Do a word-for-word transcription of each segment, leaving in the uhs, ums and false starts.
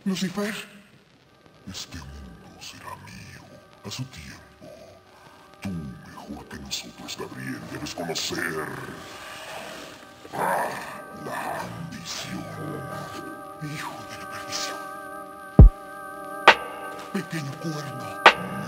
Lucifer, este mundo será mío a su tiempo. Tú, mejor que nosotros, Gabriel, debes conocer ah, la ambición. Hijo de la perdición. Pequeño cuerno.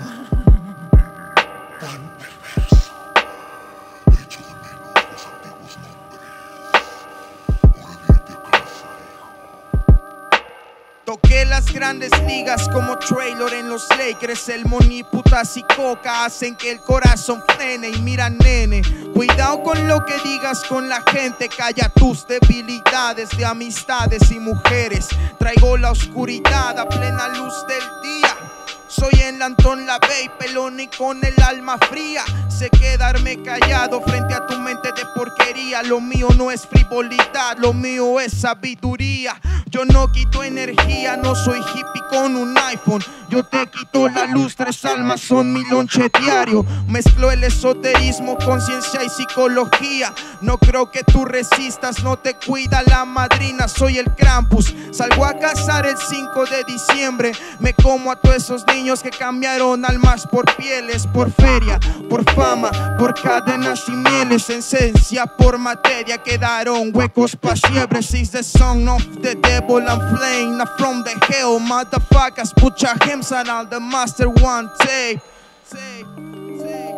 Tan perverso. Echo de menos los antiguos nombres. Ahora vete a casa, hijo. Toqué las grandes ligas como Traylor en los Lakers. El money, putas y coca hacen que el corazón frene. Y mira, nene, cuidado con lo que digas con la gente. Calla tus debilidades de amistades y mujeres. Traigo la oscuridad a plena luz del día. Soy el Antón Lavey, pelón y con el alma fría. Sé quedarme callado frente a tu mente de porquería. Lo mío no es frivolidad, lo mío es sabiduría. Yo no quito energía, no soy hippie con un iPhone. Yo te quito la luz, tres almas son mi lonche diario. Mezclo el esoterismo con ciencia y psicología. No creo que tú resistas, no te cuida la madrina. Soy el Krampus, salgo a cazar el cinco de diciembre. Me como a todos esos niños que cambiaron almas por pieles, por feria, por fama, por cadenas y mieles. Esencia por materia, quedaron huecos pa' siebres. Is the song of the devil and flame, not from the hell. Motherfuckers, put your hands on all the master one tape. Tape, tape,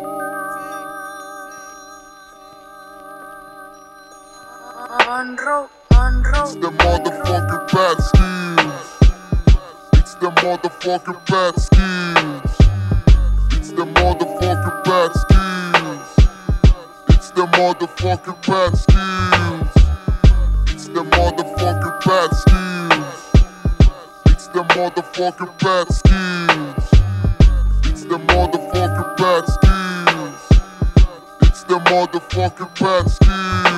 Monroe, Monroe. It's the motherfucking bad skills. It's the motherfucking bad skills. It's the motherfucking bad skills. It's the motherfucking bad skills. It's the motherfucking bad skills. It's the motherfucking bad skills. It's the motherfucking bad skills. It's the motherfucking bad skills.